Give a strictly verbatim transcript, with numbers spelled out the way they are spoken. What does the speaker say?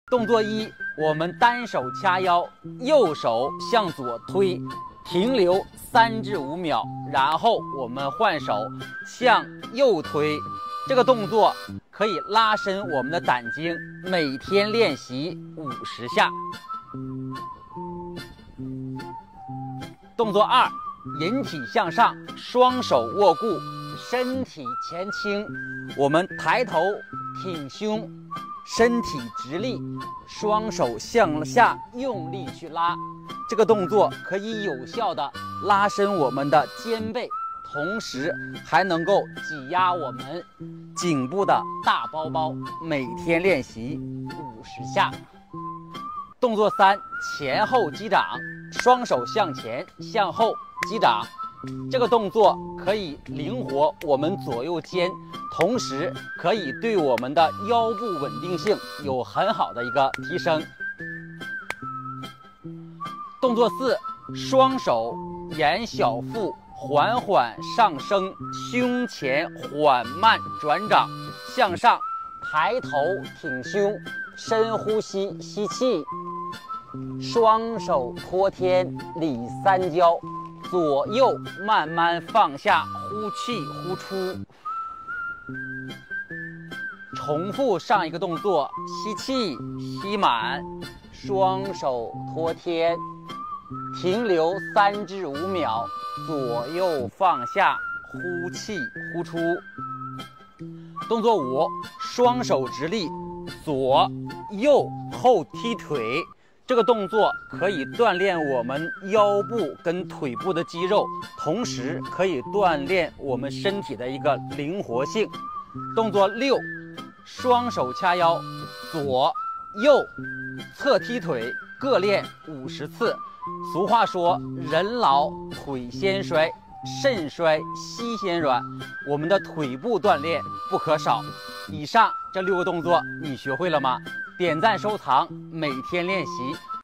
动作一，我们单手掐腰，右手向左推，停留三至五秒，然后我们换手向右推。这个动作可以拉伸我们的胆经，每天练习五十下。动作二，引体向上，双手握固，身体前倾，我们抬头挺胸，身体直立，双手向下用力去拉。这个动作可以有效的拉伸我们的肩背，同时还能够挤压我们颈部的大包包，每天练习五十下。动作三，前后击掌，双手向前向后击掌。这个动作可以灵活我们左右肩，同时可以对我们的腰部稳定性有很好的一个提升。动作四，双手沿小腹缓缓上升，胸前缓慢转掌，向上抬头挺胸，深呼吸，吸气，双手托天理三焦，左右慢慢放下，呼气呼出。重复上一个动作，吸气吸满，双手托天，停留三至五秒，左右放下，呼气呼出。动作五，双手直立，左右后踢腿。这个动作可以锻炼我们腰部跟腿部的肌肉，同时可以锻炼我们身体的一个灵活性。动作六，双手掐腰，左右侧踢腿，各练五十次。俗话说，人老腿先衰，肾衰膝先软，我们的腿部锻炼不可少。以上这六个动作你学会了吗？点赞收藏，每天练习，